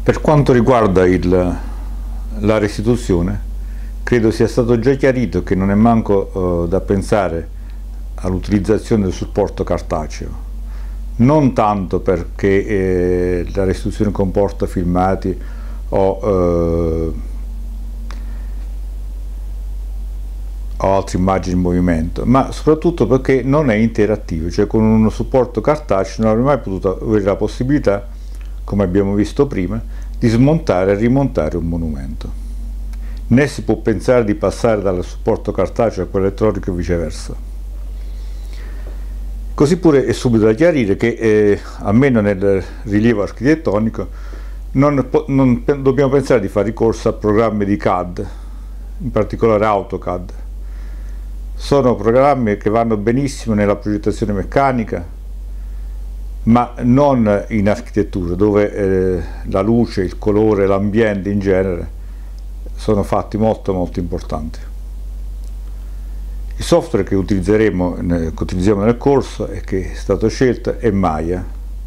Per quanto riguarda la restituzione, credo sia stato già chiarito che non è manco da pensare all'utilizzazione del supporto cartaceo, non tanto perché la restituzione comporta filmati o altre immagini in movimento, ma soprattutto perché non è interattivo, cioè con uno supporto cartaceo non avrei mai potuto avere la possibilità, come abbiamo visto prima, di smontare e rimontare un monumento. Né si può pensare di passare dal supporto cartaceo a quello elettronico e viceversa. Così pure è subito da chiarire che, almeno nel rilievo architettonico, non dobbiamo pensare di fare ricorso a programmi di CAD, in particolare AutoCAD. Sono programmi che vanno benissimo nella progettazione meccanica, ma non in architettura, dove la luce, il colore, l'ambiente in genere sono fatti molto importanti. Il software che utilizziamo nel corso e che è stato scelto è Maya,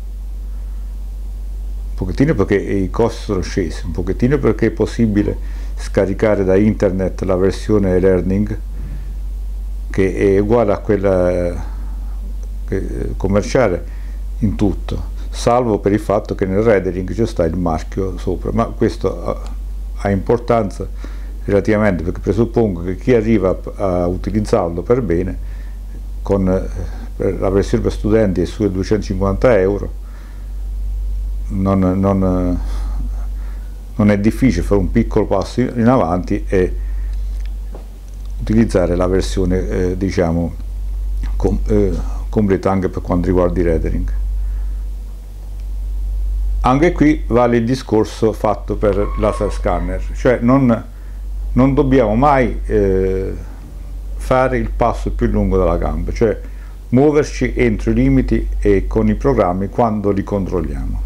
un pochettino perché i costi sono scesi, un pochettino perché è possibile scaricare da internet la versione e-learning, che è uguale a quella commerciale in tutto, salvo per il fatto che nel rendering c'è sta il marchio sopra, ma questo ha importanza relativamente, perché presuppongo che chi arriva a utilizzarlo per bene con la versione per studenti è sui 250 euro, non è difficile fare un piccolo passo in avanti e utilizzare la versione diciamo completa anche per quanto riguarda il rendering. Anche qui vale il discorso fatto per laser scanner, cioè non dobbiamo mai fare il passo più lungo della gamba, cioè muoverci entro i limiti e con i programmi quando li controlliamo.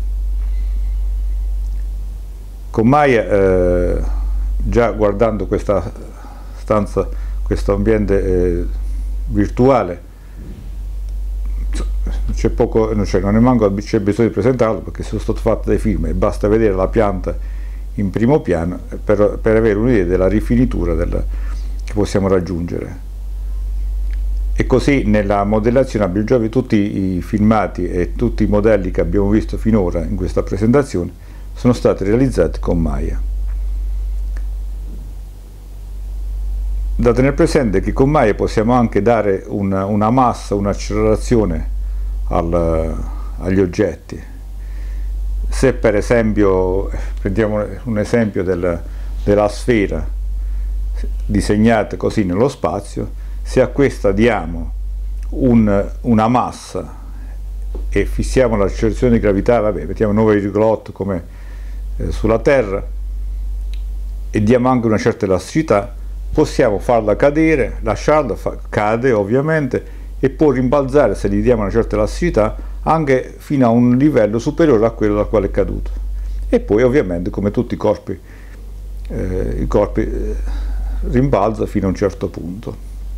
Con Maya, già guardando questa stanza, questo ambiente virtuale, non è manco c'è bisogno di presentarlo, perché sono stato fatto dei film e basta vedere la pianta in primo piano per avere un'idea della rifinitura che possiamo raggiungere. E così nella modellazione abbiamo già visto tutti i filmati e tutti i modelli che abbiamo visto finora in questa presentazione sono stati realizzati con Maya. Da tenere presente che con Maya possiamo anche dare una massa, un'accelerazione agli oggetti. Se per esempio prendiamo un esempio della sfera disegnata così nello spazio, se a questa diamo una massa e fissiamo l'accelerazione di gravità, vabbè, mettiamo 9,8 come sulla Terra, e diamo anche una certa elasticità, possiamo farla cadere, lasciarla, cade ovviamente, e può rimbalzare, se gli diamo una certa elasticità, anche fino a un livello superiore a quello dal quale è caduto. E poi ovviamente, come tutti i corpi rimbalza fino a un certo punto.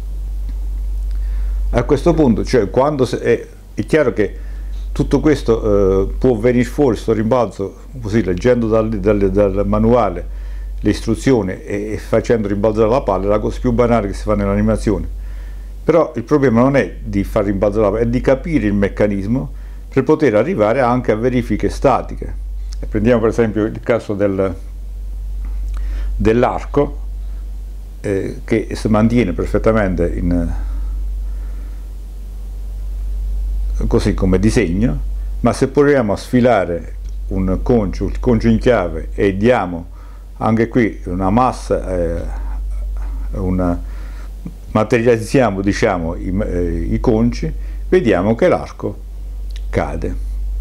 A questo punto, cioè quando è chiaro che tutto questo può venire fuori, questo rimbalzo, così leggendo dal manuale le istruzioni e facendo rimbalzare la palla, è la cosa più banale che si fa nell'animazione. Però il problema non è di far rimbalzare la palla, è di capire il meccanismo per poter arrivare anche a verifiche statiche. E prendiamo per esempio il caso dell'arco, che si mantiene perfettamente così come disegno, ma se proviamo a sfilare il concio in chiave e diamo anche qui una massa, materializziamo diciamo i conci, vediamo che l'arco cade.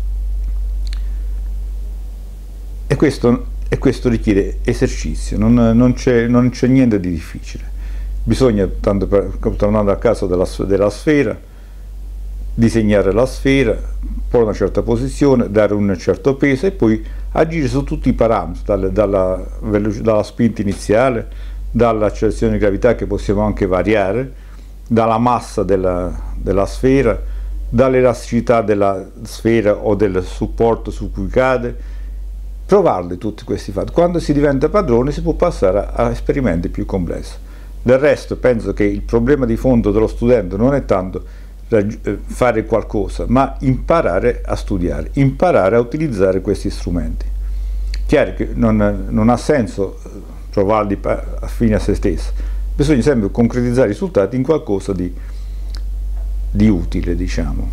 E questo richiede esercizio, non c'è niente di difficile. Bisogna, tornando al caso della sfera, disegnare la sfera, porre una certa posizione, dare un certo peso e poi agire su tutti i parametri, dalla spinta iniziale, dall'accelerazione di gravità che possiamo anche variare, dalla massa della sfera, dall'elasticità della sfera o del supporto su cui cade, provarli tutti questi fatti. Quando si diventa padroni si può passare a esperimenti più complessi. Del resto penso che il problema di fondo dello studente non è tanto fare qualcosa, ma imparare a studiare, imparare a utilizzare questi strumenti. Chiaro che non ha senso provarli a fine a se stesso, bisogna sempre concretizzare i risultati in qualcosa di utile, diciamo.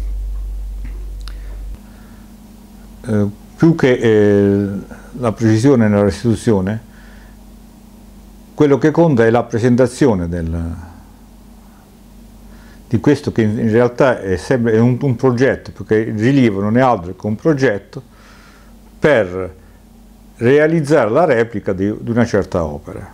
Più che la precisione nella restituzione, quello che conta è la presentazione di questo, che in realtà è sempre un progetto, perché il rilievo non è altro che un progetto per realizzare la replica di una certa opera.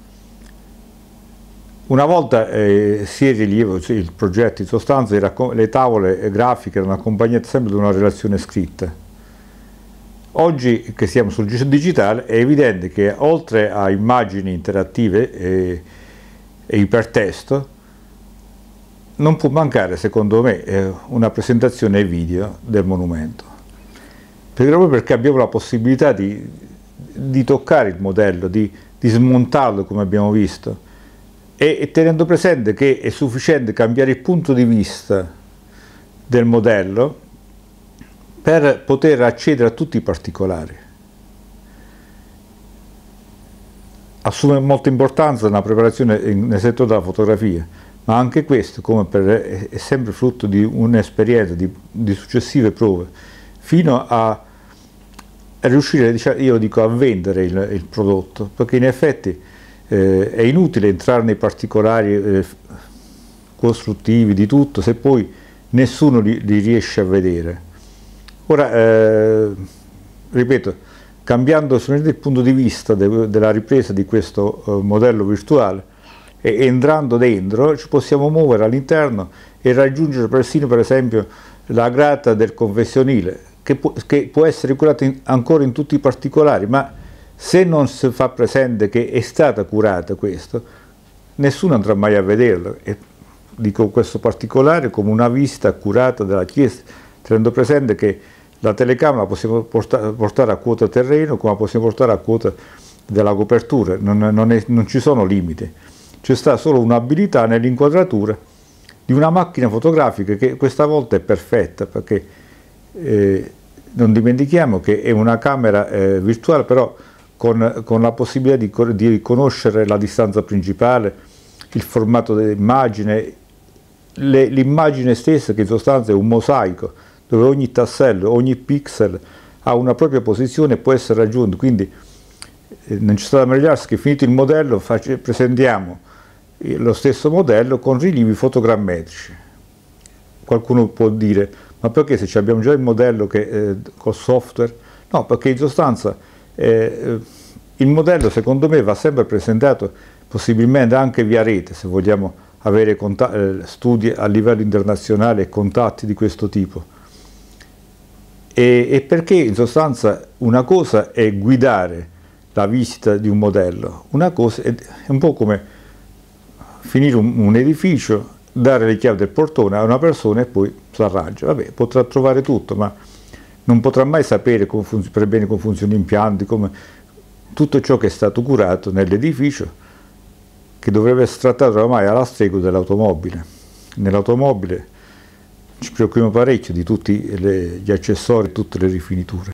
Una volta sia il rilievo, il progetto in sostanza, le tavole grafiche erano accompagnate sempre da una relazione scritta. Oggi che siamo sul digitale è evidente che oltre a immagini interattive e ipertesto non può mancare, secondo me, una presentazione video del monumento, proprio perché abbiamo la possibilità di toccare il modello, di smontarlo come abbiamo visto, e tenendo presente che è sufficiente cambiare il punto di vista del modello per poter accedere a tutti i particolari. Assume molta importanza nella preparazione nel settore della fotografia, ma anche questo è sempre frutto di un'esperienza, di successive prove, fino a riuscire, io dico, a vendere il prodotto, perché in effetti è inutile entrare nei particolari costruttivi di tutto se poi nessuno li riesce a vedere. Ora, ripeto, cambiando il punto di vista della ripresa di questo modello virtuale e entrando dentro, ci possiamo muovere all'interno e raggiungere persino, per esempio, la grata del confessionile, che può essere curata ancora in tutti i particolari, ma se non si fa presente che è stata curata questo, nessuno andrà mai a vederlo. E dico questo particolare come una vista accurata della chiesa, tenendo presente che la telecamera la possiamo portare a quota terreno, come la possiamo portare a quota della copertura, non ci sono limiti, c'è sta solo un'abilità nell'inquadratura di una macchina fotografica che questa volta è perfetta, perché non dimentichiamo che è una camera virtuale, però con la possibilità di riconoscere la distanza principale, il formato dell'immagine, l'immagine stessa, che in sostanza è un mosaico, dove ogni tassello, ogni pixel ha una propria posizione e può essere raggiunto. Quindi non ci sta da meravigliarsi che, finito il modello, presentiamo lo stesso modello con rilievi fotogrammetrici. Qualcuno può dire, ma perché se abbiamo già il modello col software? No, perché in sostanza il modello, secondo me, va sempre presentato possibilmente anche via rete, se vogliamo avere studi a livello internazionale e contatti di questo tipo. E perché in sostanza una cosa è guidare la visita di un modello, una cosa è un po' come finire un edificio, dare le chiavi del portone a una persona e poi si arrangia. Vabbè, potrà trovare tutto, ma non potrà mai sapere per bene come funzionano gli impianti, come tutto ciò che è stato curato nell'edificio, che dovrebbe essere trattato oramai alla stregua dell'automobile. Nell'automobile ci preoccupiamo parecchio di tutti gli accessori, tutte le rifiniture.